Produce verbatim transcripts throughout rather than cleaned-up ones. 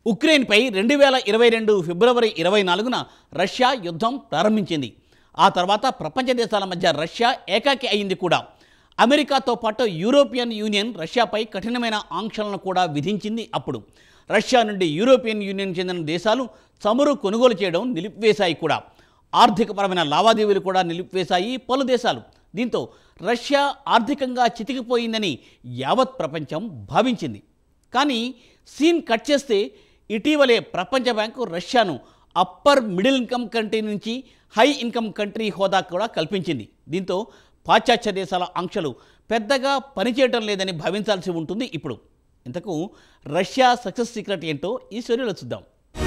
ఉక్రెయిన్పై రెండు వేల ఇరవై రెండు ఫిబ్రవరి ఇరవై నాలుగున రష్యా యుద్ధం ప్రారంభించింది. ఆ తర్వాత ప్రపంచ దేశాల మధ్య రష్యా ఏకాకి అయింది కూడా. అమెరికాతో పాటు యూరోపియన్ యూనియన్ రష్యాపై కఠినమైన ఆంక్షలను కూడా విధించింది. అప్పుడు రష్యా నుండి యూరోపియన్ యూనియన్ చెందిన దేశాలు చమురు కొనుగోలు చేయడం నిలిపివేశాయి కూడా. ఆర్థికపరమైన లావాదేవీలు కూడా నిలిపివేశాయి పలు దేశాలు. దీంతో రష్యా ఆర్థికంగా చితికిపోయిందని యావత్ ప్రపంచం భావించింది. కానీ సీన్ కట్ చేస్తే ఇటీవలే ప్రపంచ బ్యాంకు రష్యాను అప్పర్ మిడిల్ ఇన్కమ్ కంట్రీ నుంచి హై ఇన్కమ్ కంట్రీ హోదా కూడా కల్పించింది. దీంతో పాశ్చాత్య దేశాల ఆంక్షలు పెద్దగా పనిచేయటం లేదని భావించాల్సి ఉంటుంది. ఇప్పుడు ఇంతకు రష్యా సక్సెస్ సీక్రెట్ ఏంటో ఈ స్టోరీలో చూద్దాం.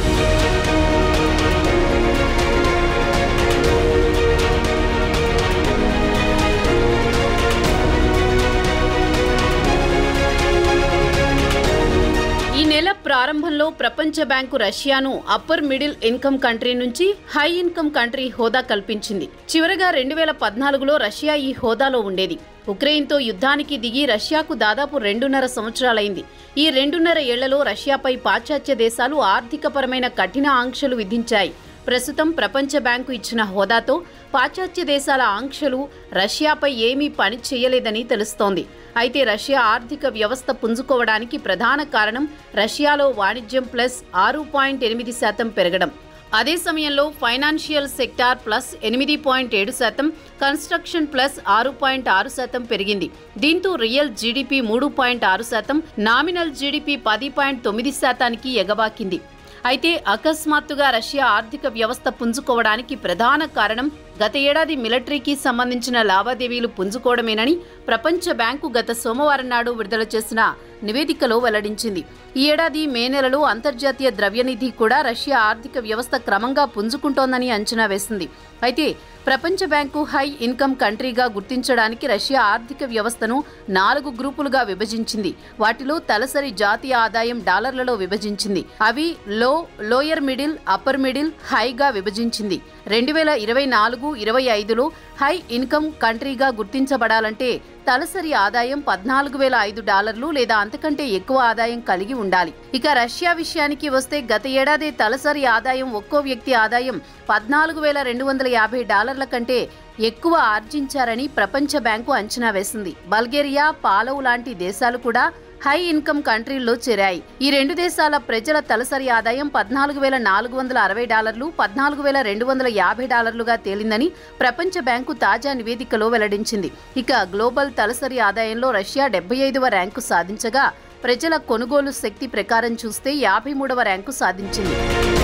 ఈ నెల ప్రారంభంలో ప్రపంచ బ్యాంకు రష్యాను అప్పర్ మిడిల్ ఇన్కమ్ కంట్రీ నుంచి హై ఇన్కమ్ కంట్రీ హోదా కల్పించింది. చివరగా రెండు వేల పద్నాలుగులో రష్యా ఈ హోదాలో ఉండేది. ఉక్రెయిన్తో యుద్ధానికి దిగి రష్యాకు దాదాపు రెండున్నర సంవత్సరాలైంది. ఈ రెండున్నర ఏళ్లలో రష్యాపై పాశ్చాత్య దేశాలు ఆర్థికపరమైన కఠిన ఆంక్షలు విధించాయి. ప్రస్తుతం ప్రపంచ బ్యాంకు ఇచ్చిన హోదాతో పాశ్చాత్య దేశాల ఆంక్షలు రష్యాపై ఏమీ పని చేయలేదని తెలుస్తోంది. అయితే రష్యా ఆర్థిక వ్యవస్థ పుంజుకోవడానికి ప్రధాన కారణం రష్యాలో వాణిజ్యం ప్లస్ ఆరు పాయింట్ ఎనిమిది శాతం పెరగడం. అదే సమయంలో ఫైనాన్షియల్ సెక్టార్ ప్లస్ ఎనిమిది పాయింట్ ఏడు శాతం, కన్స్ట్రక్షన్ ప్లస్ ఆరు పాయింట్ ఆరు శాతం పెరిగింది. దీంతో రియల్ జీడీపీ మూడు పాయింట్ ఆరు శాతం, నామినల్ జీడీపీ పది పాయింట్ తొమ్మిది శాతానికి ఎగబాకింది. అయితే అకస్మాత్తుగా రష్యా ఆర్థిక వ్యవస్థ పుంజుకోవడానికి ప్రధాన కారణం గత ఏడాది మిలిటరీకి సంబంధించిన లావాదేవీలు పుంజుకోవడమేనని ప్రపంచ బ్యాంకు గత సోమవారం నాడు విడుదల చేసిన నివేదికలో వెల్లడించింది. ఈ ఏడాది మే నెలలో అంతర్జాతీయ ద్రవ్యనిధి కూడా రష్యా ఆర్థిక వ్యవస్థ క్రమంగా పుంజుకుంటోందని అంచనా వేసింది. అయితే ప్రపంచ బ్యాంకు హై ఇన్కమ్ కంట్రీగా గుర్తించడానికి రష్యా ఆర్థిక వ్యవస్థను నాలుగు గ్రూపులుగా విభజించింది. వాటిలో తలసరి జాతీయ ఆదాయం డాలర్లలో విభజించింది. అవి లో, లోయర్ మిడిల్, అప్పర్ మిడిల్, హైగా విభజించింది. రెండు వేల ఇరవై నాలుగు ఇరవై ఐదులో హై ఇన్కమ్ కంట్రీగా గుర్తించబడాలంటే తలసరి ఆదాయం పద్నాలుగు వేల ఐదు డాలర్లు లేదా అంతకంటే ఎక్కువ ఆదాయం కలిగి ఉండాలి. ఇక రష్యా విషయానికి వస్తే గత ఏడాది తలసరి ఆదాయం ఒక్కో వ్యక్తి ఆదాయం పద్నాలుగు వేల రెండు వందల యాభై డాలర్ల కంటే ఎక్కువ ఆర్జించారని ప్రపంచ బ్యాంకు అంచనా వేసింది. బల్గేరియా, పాలవు లాంటి దేశాలు కూడా హై ఇన్కమ్ కంట్రీల్లో చేరాయి. ఈ రెండు దేశాల ప్రజల తలసరి ఆదాయం పద్నాలుగు వేల నాలుగు వందల అరవై డాలర్లు, పద్నాలుగు వేల రెండు వందల యాభై డాలర్లుగా తేలిందని ప్రపంచ బ్యాంకు తాజా నివేదికలో వెల్లడించింది. ఇక గ్లోబల్ తలసరి ఆదాయంలో రష్యా డెబ్బై ఐదవ ర్యాంకు సాధించగా ప్రజల కొనుగోలు శక్తి ప్రకారం చూస్తే యాభై మూడవ ర్యాంకు సాధించింది.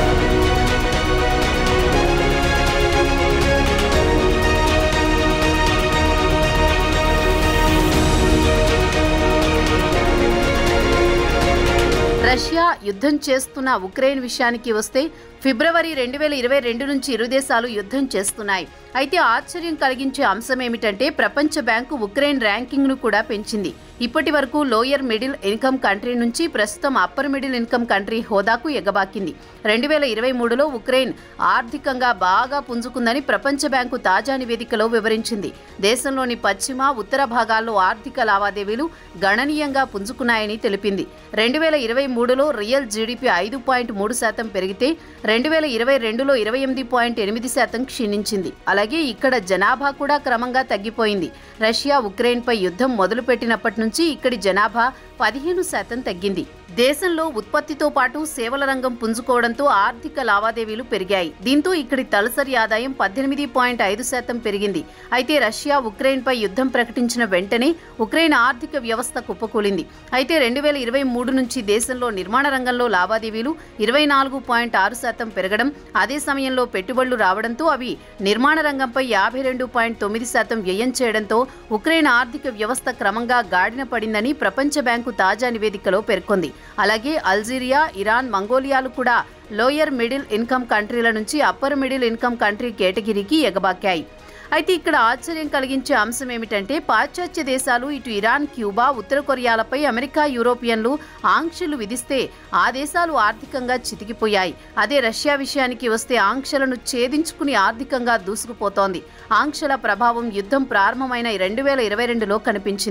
రష్యా యుద్ధం చేస్తున్న ఉక్రెయిన్ విషయానికి వస్తే ఫిబ్రవరి రెండు వేల ఇరవై రెండు నుంచి ఇరు దేశాలు యుద్ధం చేస్తున్నాయి. అయితే ఆశ్చర్యం కలిగించే అంశం ఏమిటంటే ప్రపంచ బ్యాంకు ఉక్రెయిన్ ర్యాంకింగ్ను కూడా పెంచింది. ఇప్పటి వరకు లోయర్ మిడిల్ ఇన్కమ్ కంట్రీ నుంచి ప్రస్తుతం అప్పర్ మిడిల్ ఇన్కమ్ కంట్రీ హోదాకు ఎగబాకింది. రెండు వేల ఇరవై మూడులో ఉక్రెయిన్ ఆర్థికంగా బాగా పుంజుకుందని ప్రపంచ బ్యాంకు తాజా నివేదికలో వివరించింది. దేశంలోని పశ్చిమ, ఉత్తర భాగాల్లో ఆర్థిక లావాదేవీలు గణనీయంగా పుంజుకున్నాయని తెలిపింది. రెండు వేల ఇరవై మూడులో రియల్ జీడీపీ ఐదు పాయింట్ మూడు శాతం పెరిగితే రెండు వేల ఇరవై రెండులో ఇరవై ఎనిమిది పాయింట్ ఎనిమిది శాతం క్షీణించింది. అలాగే ఇక్కడ జనాభా కూడా క్రమంగా తగ్గిపోయింది. రష్యా ఉక్రెయిన్పై యుద్ధం మొదలుపెట్టినప్పటి నుంచి ఇక్కడి జనాభా పదిహేను శాతం తగ్గింది. దేశంలో ఉత్పత్తితో పాటు సేవల రంగం పుంజుకోవడంతో ఆర్థిక లావాదేవీలు పెరిగాయి. దీంతో ఇక్కడి తలసరి ఆదాయం పద్దెనిమిది పాయింట్ ఐదు శాతం పెరిగింది. అయితే రష్యా ఉక్రెయిన్పై యుద్ధం ప్రకటించిన వెంటనే ఉక్రెయిన్ ఆర్థిక వ్యవస్థ కుప్పకూలింది. అయితే రెండు వేల ఇరవై మూడు నుంచి దేశంలో నిర్మాణ రంగంలో లావాదేవీలు ఇరవై నాలుగు పాయింట్ ఆరు శాతం పెరగడం, అదే సమయంలో పెట్టుబడులు రావడంతో అవి నిర్మాణ రంగంపై యాభై రెండు పాయింట్ తొమ్మిది శాతం వ్యయం చేయడంతో ఉక్రెయిన్ ఆర్థిక వ్యవస్థ క్రమంగా గాడిన పడిందని ప్రపంచ బ్యాంకు తాజా నివేదికలో పేర్కొంది. అలాగే అల్జీరియా, ఇరాన్, మంగోలియాలు కూడా లోయర్ మిడిల్ ఇన్కమ్ కంట్రీల నుంచి అప్పర్ మిడిల్ ఇన్కమ్ కంట్రీ కేటగిరీకి ఎగబాకాయి. అయితే ఇక్కడ ఆశ్చర్యం కలిగించే అంశం ఏమిటంటే పాశ్చాత్య దేశాలు ఇటు ఇరాన్, క్యూబా, ఉత్తర కొరియాలపై అమెరికా, యూరోపియన్లు ఆంక్షలు విధిస్తే ఆ దేశాలు ఆర్థికంగా చితికిపోయాయి. అదే రష్యా విషయానికి వస్తే ఆంక్షలను ఛేదించుకుని ఆర్థికంగా దూసుకుపోతోంది. ఆంక్షల ప్రభావం యుద్ధం ప్రారంభమైన రెండు వేల ఇరవై రెండులో కనిపించింది.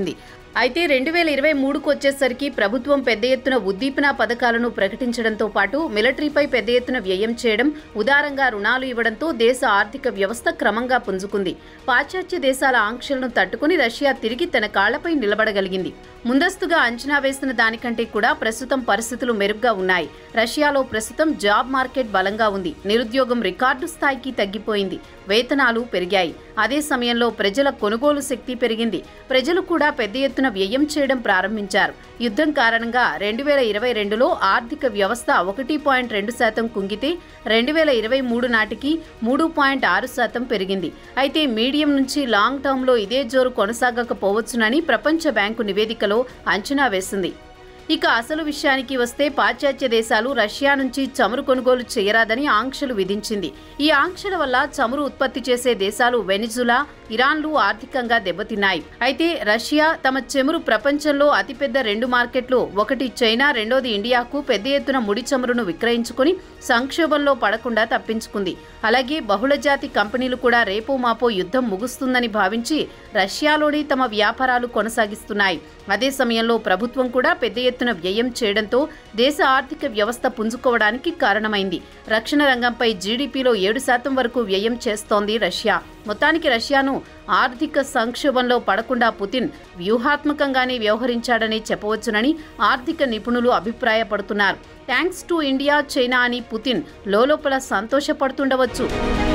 అయితే రెండు వేల ఇరవై మూడుకు వచ్చేసరికి ప్రభుత్వం పెద్ద ఎత్తున ఉద్దీపన పథకాలను ప్రకటించడంతో పాటు మిలిటరీపై పెద్ద ఎత్తున వ్యయం చేయడం, ఉదారంగా రుణాలు ఇవ్వడంతో దేశ ఆర్థిక వ్యవస్థ క్రమంగా పుంజుకుంది. పాశ్చాత్య దేశాల ఆంక్షలను తట్టుకుని రష్యా తిరిగి తన కాళ్లపై నిలబడగలిగింది. ముందస్తుగా అంచనా వేసిన దానికంటే కూడా ప్రస్తుతం పరిస్థితులు మెరుగ్గా ఉన్నాయి. రష్యాలో ప్రస్తుతం జాబ్ మార్కెట్ బలంగా ఉంది. నిరుద్యోగం రికార్డు స్థాయికి తగ్గిపోయింది. వేతనాలు పెరిగాయి. అదే సమయంలో ప్రజల కొనుగోలు శక్తి పెరిగింది. ప్రజలు కూడా పెద్ద ఎత్తున వ్యయం చేయడం ప్రారంభించారు. యుద్ధం కారణంగా రెండు వేల ఇరవై రెండులో ఆర్థిక వ్యవస్థ ఒకటి పాయింట్ రెండు శాతం కుంగితే రెండు వేల ఇరవై మూడు నాటికి మూడు పాయింట్ ఆరు శాతం పెరిగింది. అయితే మీడియం నుంచి లాంగ్ టర్మ్లో ఇదే జోరు కొనసాగకపోవచ్చునని ప్రపంచ బ్యాంకు నివేదికలో అంచనా వేసింది. ఇక అసలు విషయానికి వస్తే పాశ్చాత్య దేశాలు రష్యా నుంచి చమురు కొనుగోలు చేయరాదని ఆంక్షలు విధించింది. ఈ ఆంక్షల వల్ల చమురు ఉత్పత్తి చేసే దేశాలు వెనిజులా, ఇరాన్లు ఆర్థికంగా దెబ్బతిన్నాయి. అయితే రష్యా తమ చమురు ప్రపంచంలో అతిపెద్ద రెండు మార్కెట్లు, ఒకటి చైనా, రెండోది ఇండియాకు పెద్ద ఎత్తున ముడి చమురును విక్రయించుకుని సంక్షోభంలో పడకుండా తప్పించుకుంది. అలాగే బహుళజాతి కంపెనీలు కూడా రేపో మాపో యుద్ధం ముగుస్తుందని భావించి రష్యాలోనే తమ వ్యాపారాలు కొనసాగిస్తున్నాయి. అదే సమయంలో ప్రభుత్వం కూడా పెద్ద ఎత్తున వ్యయం చేయడంతో దేశ ఆర్థిక వ్యవస్థ పుంజుకోవడానికి కారణమైంది. రక్షణ రంగంపై జీడీపీలో ఏడు శాతం వరకు వ్యయం చేస్తోంది రష్యా. మొత్తానికి రష్యాను ఆర్థిక సంక్షోభంలో పడకుండా పుతిన్ వ్యూహాత్మకంగానే వ్యవహరించాడని చెప్పవచ్చునని ఆర్థిక నిపుణులు అభిప్రాయపడుతున్నారు. థ్యాంక్స్ టు ఇండియా, చైనా అని పుతిన్ లోలోపల సంతోషపడుతుండవచ్చు.